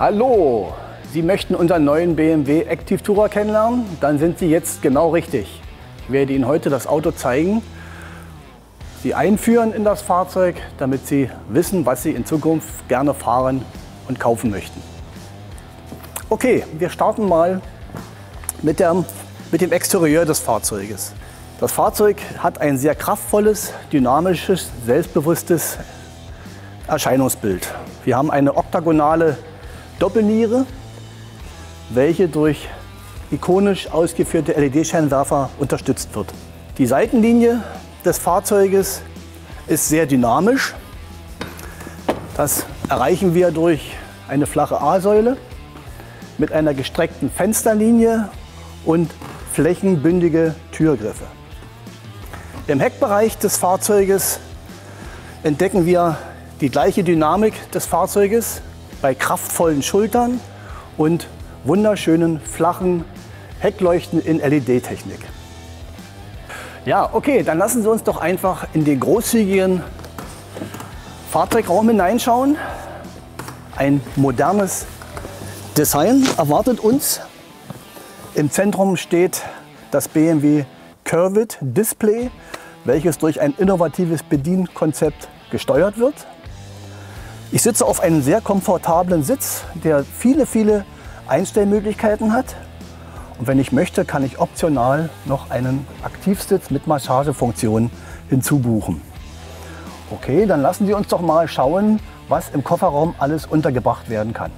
Hallo! Sie möchten unseren neuen BMW Active Tourer kennenlernen? Dann sind Sie jetzt genau richtig. Ich werde Ihnen heute das Auto zeigen, Sie einführen in das Fahrzeug, damit Sie wissen, was Sie in Zukunft gerne fahren und kaufen möchten. Okay, wir starten mal mit dem Exterieur des Fahrzeuges. Das Fahrzeug hat ein sehr kraftvolles, dynamisches, selbstbewusstes Erscheinungsbild. Wir haben eine oktagonale Doppelniere, welche durch ikonisch ausgeführte LED-Scheinwerfer unterstützt wird. Die Seitenlinie des Fahrzeuges ist sehr dynamisch. Das erreichen wir durch eine flache A-Säule mit einer gestreckten Fensterlinie und flächenbündige Türgriffe. Im Heckbereich des Fahrzeuges entdecken wir die gleiche Dynamik des Fahrzeuges bei kraftvollen Schultern und wunderschönen flachen Heckleuchten in LED-Technik. Ja, okay, dann lassen Sie uns doch einfach in den großzügigen Fahrzeugraum hineinschauen. Ein modernes Design erwartet uns. Im Zentrum steht das BMW Curved Display, welches durch ein innovatives Bedienkonzept gesteuert wird. Ich sitze auf einem sehr komfortablen Sitz, der viele Einstellmöglichkeiten hat. Und wenn ich möchte, kann ich optional noch einen Aktivsitz mit Massagefunktion hinzubuchen. Okay, dann lassen Sie uns doch mal schauen, was im Kofferraum alles untergebracht werden kann.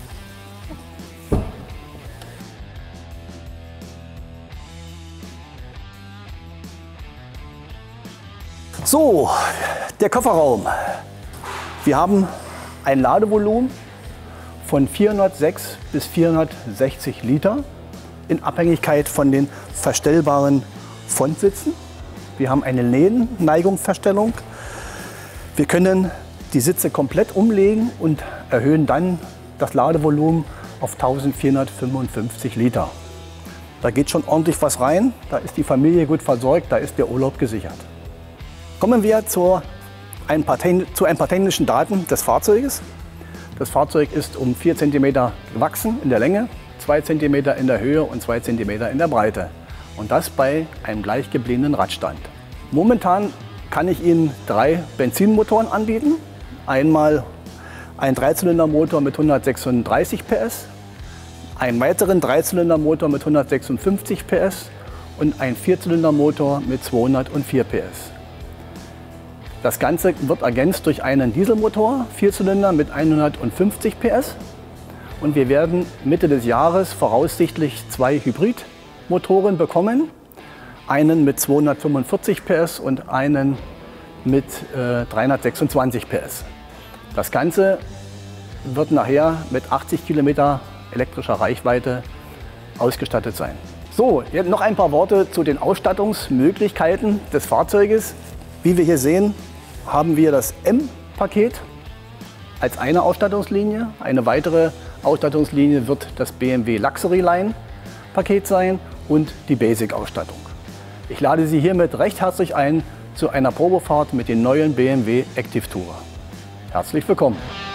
So, der Kofferraum. Wir haben ein Ladevolumen von 406 bis 460 Liter in Abhängigkeit von den verstellbaren Frontsitzen. Wir haben eine Lehnneigungsverstellung. Wir können die Sitze komplett umlegen und erhöhen dann das Ladevolumen auf 1455 Liter. Da geht schon ordentlich was rein, da ist die Familie gut versorgt, da ist der Urlaub gesichert. Kommen wir zu ein paar technischen Daten des Fahrzeuges. Das Fahrzeug ist um 4 cm gewachsen in der Länge, 2 cm in der Höhe und 2 cm in der Breite. Und das bei einem gleich gebliebenen Radstand. Momentan kann ich Ihnen 3 Benzinmotoren anbieten. Einmal ein Dreizylindermotor mit 136 PS, einen weiteren Dreizylindermotor mit 156 PS und einen Vierzylindermotor mit 204 PS. Das Ganze wird ergänzt durch einen Dieselmotor, Vierzylinder mit 150 PS. Und wir werden Mitte des Jahres voraussichtlich 2 Hybridmotoren bekommen. Einen mit 245 PS und einen mit 326 PS. Das Ganze wird nachher mit 80 Kilometer elektrischer Reichweite ausgestattet sein. So, jetzt noch ein paar Worte zu den Ausstattungsmöglichkeiten des Fahrzeuges. Wie wir hier sehen, haben wir das M-Paket als eine Ausstattungslinie. Eine weitere Ausstattungslinie wird das BMW Luxury Line Paket sein und die Basic-Ausstattung. Ich lade Sie hiermit recht herzlich ein zu einer Probefahrt mit dem neuen BMW Active Tourer. Herzlich willkommen!